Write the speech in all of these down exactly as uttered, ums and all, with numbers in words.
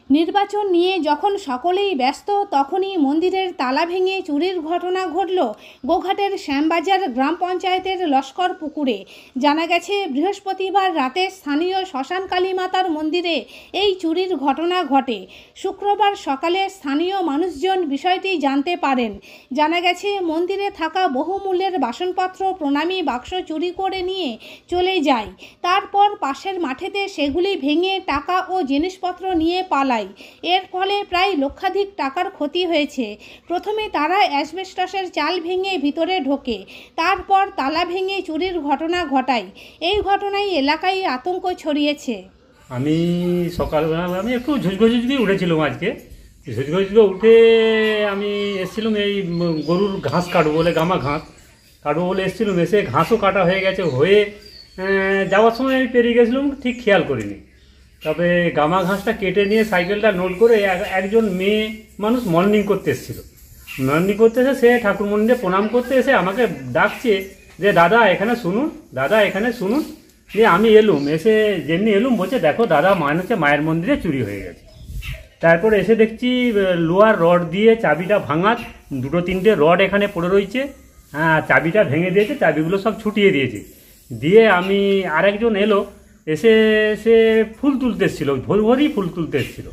নির্বাচন নিয়ে যখন সকলেই ব্যস্ত তখনই মন্দিরের তালা ভেঙে চুরির ঘটনা ঘটল গোঘাটের শ্যামবাজার গ্রাম পঞ্চায়েতের লস্কর পুকুরে। জানা গেছে বৃহস্পতিবার রাতে স্থানীয় শ্মশান কালী মাতার মন্দিরে এই চুরির ঘটনা ঘটে। শুক্রবার সকালে স্থানীয় মানুষজন বিষয়টি জানতে পারেন। জানা গেছে মন্দিরে থাকা বহুমূল্যের বাসনপত্র প্রণামী বাক্স চুরি করে নিয়ে চলে যায়। তারপর পাশের মাঠেতে সেগুলি ভেঙে টাকা ও জিনিসপত্র নিয়ে পালায়। এর ফলে প্রায় লক্ষাধিক টাকার ক্ষতি হয়েছে। প্রথমে তারা অ্যাসবেস্টসের চাল ভেঙে ভিতরে ঢোকে, তারপর তালা ভেঙে চুরির ঘটনা ঘটায়। এই ঘটনায় এলাকায় আতঙ্ক ছড়িয়েছে। আমি সকালবেলা আমি একটু ঝুঁঝুঝুঝি উঠেছিলাম। আজকে ঝুঁঝুঝুঝি উঠে আমি এসেছিলাম এই গরুর ঘাস কাটবো বলে, গামা ঘাস কাটবো বলে এসেছিলাম। এসে ঘাসও কাটা হয়ে গেছে, হয়ে যাওয়ার সময় আমি পেরিয়ে গেছিলাম, ঠিক খেয়াল করিনি। তবে গামা ঘাসটা কেটে নিয়ে সাইকেলটা লোড করে একজন মেয়ে মানুষ মর্নিং করতে এসেছিলো। মর্নিং করতে এসে সে ঠাকুর মন্দিরে প্রণাম করতে এসে আমাকে ডাকছে যে দাদা এখানে শুনুন, দাদা এখানে শুনুন। দিয়ে আমি এলুম, এসে যেমনি এলুম বলছে দেখো দাদা মানে হচ্ছে মায়ের মন্দিরে চুরি হয়ে গেছে। তারপরে এসে দেখছি লোহার রড দিয়ে চাবিটা ভাঙা, দুটো তিনটে রড এখানে পড়ে রয়েছে। হ্যাঁ, চাবিটা ভেঙে দিয়েছে, চাবিগুলো সব ছুটিয়ে দিয়েছে। দিয়ে আমি আরেকজন এলো, এসে সে ফুল তুলতে এসেছিলো, ভোর ভোরই ফুল তুলতে এসেছিলো,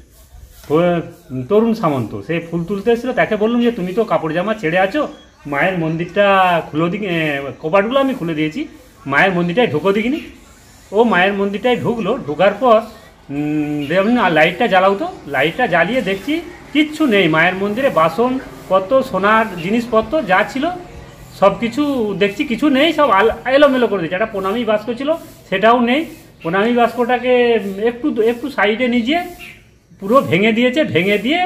তরুণ সামন্ত। সে ফুল তুলতে এসেছিলো, তাকে বললাম যে তুমি তো কাপড় জামা ছেড়ে আছো, মায়ের মন্দিরটা খুলে দিকে, কপাটগুলো আমি খুলে দিয়েছি, মায়ের মন্দিরটায় ঢুকো দিকিনি। ও মায়ের মন্দিরটায় ঢুকলো, ঢুকার পর দেখুন আর লাইটটা জ্বালাও তো। লাইটটা জ্বালিয়ে দেখছি কিচ্ছু নেই মায়ের মন্দিরে, বাসন কত সোনার জিনিসপত্র যা ছিল সব কিছু দেখছি কিছু নেই, সব এলোমেলো করে দিয়েছে। একটা প্রণামী বাস্ক ছিল সেটাও নেই। প্রণামী বাস্কটাকে একটু একটু সাইডে নিয়ে পুরো ভেঙে দিয়েছে। ভেঙে দিয়ে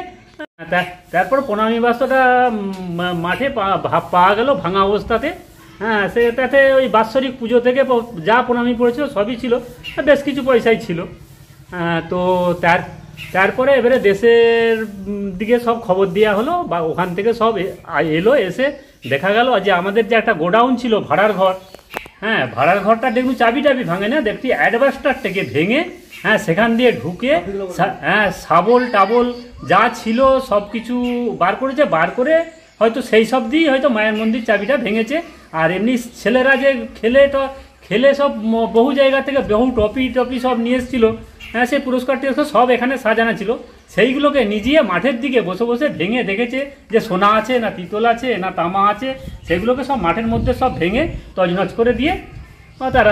তারপর প্রণামী বাস্কটা মাঠে পাওয়া গেল ভাঙা অবস্থাতে। হ্যাঁ, সেটাতে ওই বাৎসরিক পুজো থেকে যা প্রণামী পড়েছিল সবই ছিল, বেশ কিছু পয়সাই ছিল। তো তার তারপরে এবারে দেশের দিকে সব খবর দেওয়া হলো, বা ওখান থেকে সব এলো। এসে দেখা গেল যে আমাদের যে একটা গোডাউন ছিল ভাড়ার ঘর, হ্যাঁ ভাড়ার ঘরটা দেখুন চাবি টাবি ভাঙে না, দেখছি অ্যাডভাস্টার থেকে ভেঙে হ্যাঁ সেখান দিয়ে ঢুকে হ্যাঁ শাবল টাবল যা ছিল সব কিছু বার করেছে। বার করে হয়তো সেই সব দিয়েই হয়তো মায়ের মন্দির চাবিটা ভেঙেছে। আর এমনি ছেলেরা যে খেলে তো খেলে সব বহু জায়গা থেকে বহু টপি টপি সব নিয়ে এসেছিলো, হ্যাঁ সেই পুরস্কার টুরস্কার সব এখানে সাজানো ছিল। সেইগুলোকে নিজে মাঠের দিকে বসে বসে ভেঙে দেখেছে যে সোনা আছে না পিতল আছে না তামা আছে, সেগুলোকে সব মাঠের মধ্যে সব ভেঙে তছনছ করে দিয়ে তারা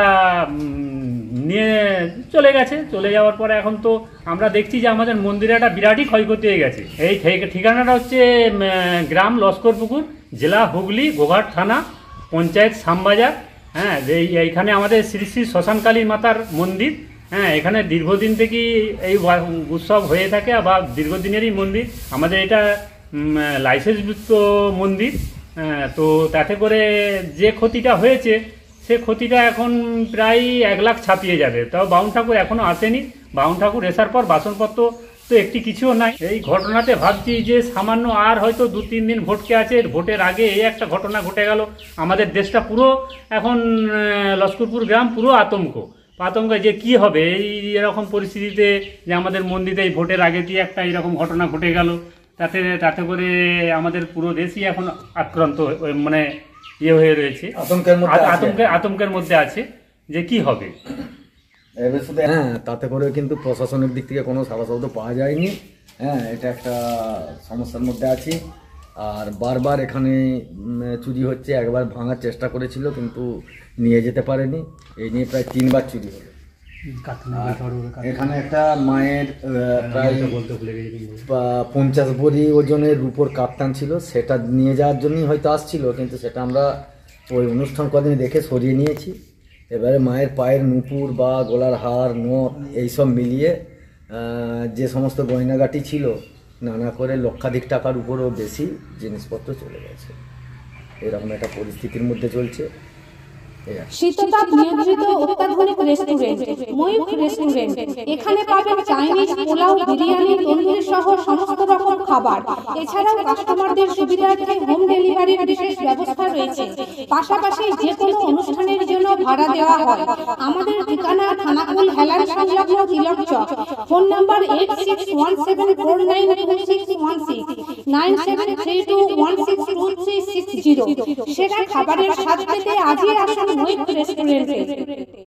নিয়ে চলে গেছে। চলে যাওয়ার পরে এখন তো আমরা দেখছি যে আমাদের মন্দিরে একটা বিরাটই ক্ষয়ক্ষতি হয়ে গেছে। এই ঠিকানাটা হচ্ছে গ্রাম লস্করপুকুর, জেলা হুগলি, গোঘাট থানা, পঞ্চায়েত শ্যামবাজার। হ্যাঁ, এই এইখানে আমাদের শ্রী শ্রী শ্মশান কালী মাতার মন্দির। হ্যাঁ, এখানে দীর্ঘদিন থেকেই এই উৎসব হয়ে থাকে, বা দীর্ঘদিনেরই মন্দির। আমাদের এটা লাইসেন্সযুক্ত মন্দির। তো তাতে করে যে ক্ষতিটা হয়েছে সে ক্ষতিটা এখন প্রায় এক লাখ ছাপিয়ে যাবে। তাও বাউন ঠাকুর এখনও আসেনি। বাউন ঠাকুর আসার পর বাসনপত্র তো একটি কিছুও নাই। এই ঘটনাতে ভাবছি যে সামান্য আর হয়তো দু তিন দিন ভোটকে আছে, ভোটের আগে এই একটা ঘটনা ঘটে গেল। আমাদের দেশটা পুরো এখন লস্করপুর গ্রাম পুরো আতঙ্ক আতঙ্ক যে কি হবে এই এরকম পরিস্থিতিতে, যে আমাদের মন্দিরে এই ভোটের আগে দিয়ে একটা এরকম ঘটনা ঘটে গেল। তাতে তাতে করে আমাদের পুরো দেশই এখন আক্রান্ত মানে ইয়ে হয়ে রয়েছে, আতঙ্কের আতঙ্কের আতঙ্কের মধ্যে আছে যে কি হবে। হ্যাঁ, তাতে করে কিন্তু প্রশাসনের দিক থেকে কোনো সাড়া শব্দ পাওয়া যায়নি। হ্যাঁ, এটা একটা সমস্যার মধ্যে আছি। আর বারবার এখানে চুরি হচ্ছে। একবার ভাঙার চেষ্টা করেছিল কিন্তু নিয়ে যেতে পারেনি। এই নিয়ে প্রায় তিনবার চুরি হলো। এখানে একটা মায়ের প্রায় পঞ্চাশ ভরি ওজনের রূপোর কাপ্তান ছিল, সেটা নিয়ে যাওয়ার জন্যই হয়তো আসছিল, কিন্তু সেটা আমরা ওই অনুষ্ঠান কদিন দেখে সরিয়ে নিয়েছি। এবারে মায়ের পায়ের নুপুর বা গলার হার নথ এইসব মিলিয়ে যে সমস্ত গয়নাগাটি ছিল নানা করে লক্ষাধিক টাকার উপরও বেশি জিনিসপত্র চলে গেছে। এরকম একটা পরিস্থিতির মধ্যে চলছে। শীততাপ নিয়ন্ত্রিত অত্যাধুনিক রেস্টুরেন্ট ময়ূখ রেস্টুরেন্ট। এখানে পাবেন চাইনিজ, পোলাও, বিরিয়ানি, তন্দুরি সহ সমস্ত রকম খাবার। এছাড়াও কাস্টমারদের সুবিধার্থে হোম ডেলিভারির বিশেষ ব্যবস্থা রয়েছে। পাশাপাশি যে কোনো অনুষ্ঠানের জন্য ভাড়া দেওয়া হয়। আমাদের ঠিকানা থানাকুল হেলান সংলগ্ন Tilak Chak. Phone number eight six one seven four nine two six one six, nine seven three two one six two three six zero. সেরা খাবারের স্বাদ পেতে আজই আসুন মৈত্র রেস্টুরেন্টে।